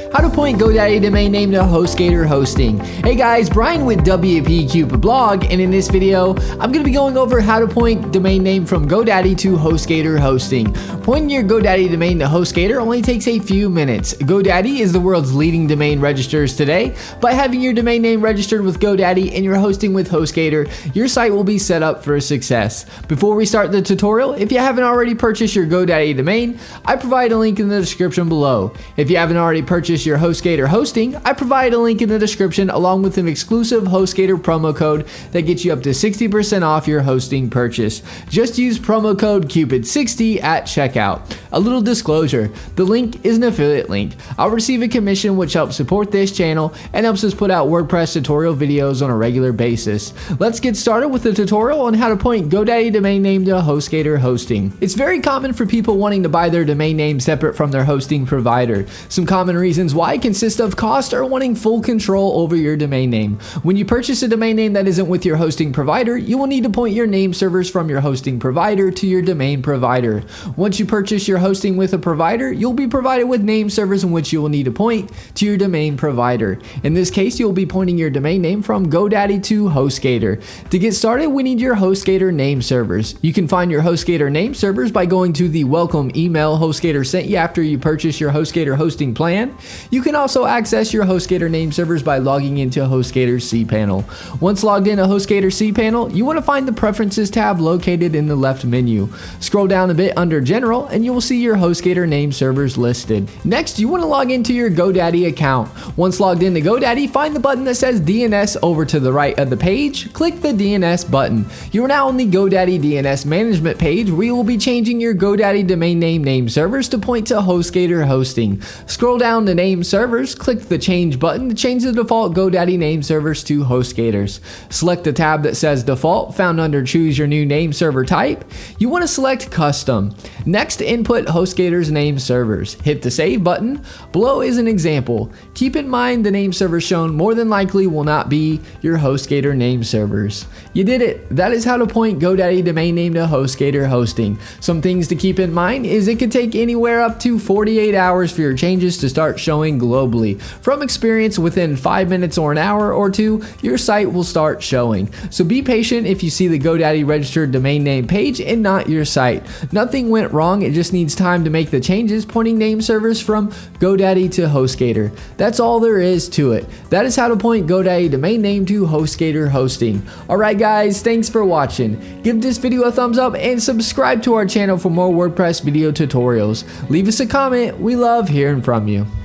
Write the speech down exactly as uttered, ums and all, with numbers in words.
How to point GoDaddy domain name to Hostgator hosting. Hey guys, Brian with W P Cupid Blog, and in this video, I'm going to be going over how to point domain name from GoDaddy to Hostgator hosting. Pointing your GoDaddy domain to Hostgator only takes a few minutes. GoDaddy is the world's leading domain registrars today. By having your domain name registered with GoDaddy and you're hosting with Hostgator, your site will be set up for success. Before we start the tutorial, if you haven't already purchased your GoDaddy domain, I provide a link in the description below. If you haven't already purchased your Hostgator hosting, I provide a link in the description along with an exclusive Hostgator promo code that gets you up to sixty percent off your hosting purchase. Just use promo code Cupid sixty at checkout. A little disclosure, the link is an affiliate link. I'll receive a commission which helps support this channel and helps us put out WordPress tutorial videos on a regular basis. Let's get started with the tutorial on how to point GoDaddy domain name to Hostgator hosting. It's very common for people wanting to buy their domain name separate from their hosting provider. Some common reasons why consist of cost or wanting full control over your domain name. When you purchase a domain name that isn't with your hosting provider, you will need to point your name servers from your hosting provider to your domain provider. Once you purchase your hosting with a provider, you'll be provided with name servers in which you will need to point to your domain provider. In this case, you'll be pointing your domain name from GoDaddy to Hostgator. To get started, we need your Hostgator name servers. You can find your Hostgator name servers by going to the welcome email Hostgator sent you after you purchase your Hostgator hosting plan. You can also access your Hostgator name servers by logging into Hostgator cPanel. Once logged into Hostgator cPanel, you want to find the Preferences tab located in the left menu. Scroll down a bit under General and you will see your Hostgator name servers listed. Next, you want to log into your GoDaddy account. Once logged into GoDaddy, find the button that says D N S over to the right of the page. Click the D N S button. You are now on the GoDaddy D N S management page where you will be changing your GoDaddy domain name name servers to point to Hostgator hosting. Scroll down to name servers, click the change button to change the default GoDaddy name servers to Hostgators. Select the tab that says default found under choose your new name server type. You want to select custom. Next, input Hostgator's name servers. Hit the save button. Below is an example. Keep in mind the name servers shown more than likely will not be your Hostgator name servers. You did it. That is how to point GoDaddy domain name to Hostgator hosting. Some things to keep in mind is it could take anywhere up to forty-eight hours for your changes to start showing globally. From experience, within five minutes or an hour or two, your site will start showing. So be patient if you see the GoDaddy registered domain name page and not your site. Nothing went wrong, it just needs time to make the changes pointing name servers from GoDaddy to Hostgator. That's all there is to it. That is how to point GoDaddy domain name to Hostgator hosting. Alright guys, thanks for watching. Give this video a thumbs up and subscribe to our channel for more WordPress video tutorials. Leave us a comment, we love hearing from you.